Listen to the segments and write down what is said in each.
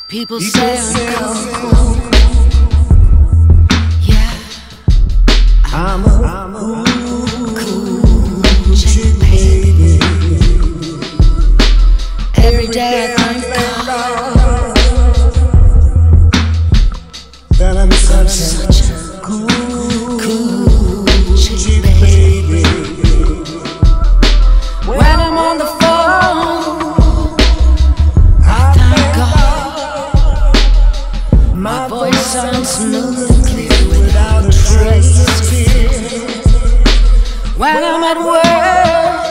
People say I'm cool. Yeah, I'm a cool chick, baby. Every day I thank God that I'm such a cool chick, baby. When I'm on the phone, I thank God my voice sounds smooth and clear without a trace of fear. When I'm at work,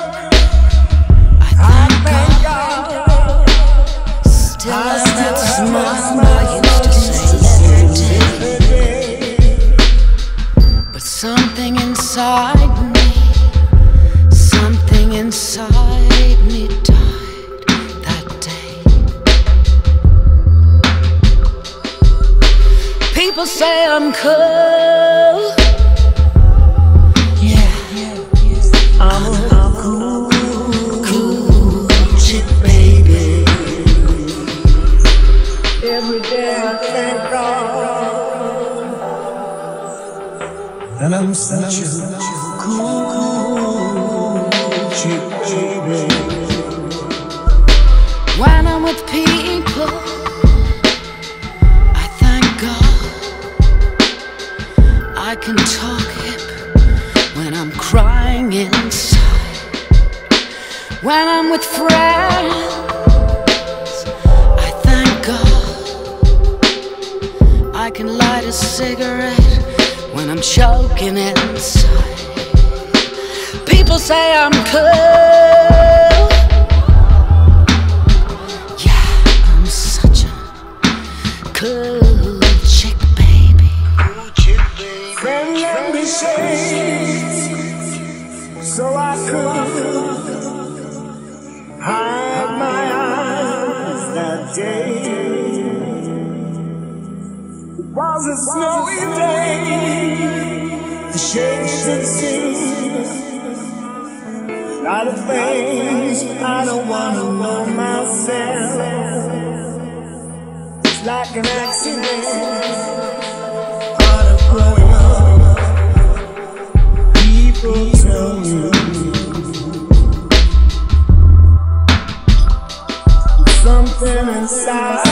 I thank God still have that smile I used to say every day. But something inside me, something inside me died that day. People say I'm cool. Yeah, I'm a cool chick, baby. Every day I thank God that I'm such a cool chick, baby. When I'm with people, I thank God I can talk hip when I'm crying inside. When I'm with friends, I thank God I can light a cigarette when I'm choking inside. People say I'm cool. Yeah, I'm such a cool chick, baby. Then let me shade so I could hide my eyes that day. It was a snowy day. The shades had seen a lot of things I don't want to know myself. It's like an accident, part of growing up. People tell me something inside